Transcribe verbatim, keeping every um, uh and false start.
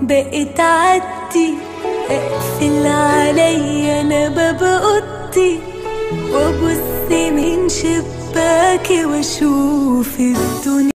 بقيت عادتي اقفل عليا انا باب اوضتي وابص من شباكي واشوف الدنيا.